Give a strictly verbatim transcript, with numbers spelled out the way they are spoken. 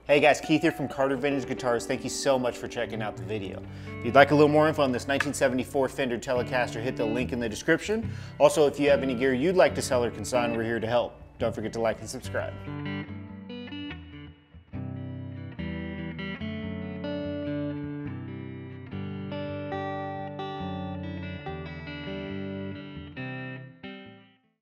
Hey guys, Keith here from Carter Vintage Guitars. Thank you so much for checking out the video. If you'd like a little more info on this nineteen seventy-four Fender Telecaster, hit the link in the description. Also, if you have any gear you'd like to sell or consign, we're here to help. Don't forget to like and subscribe.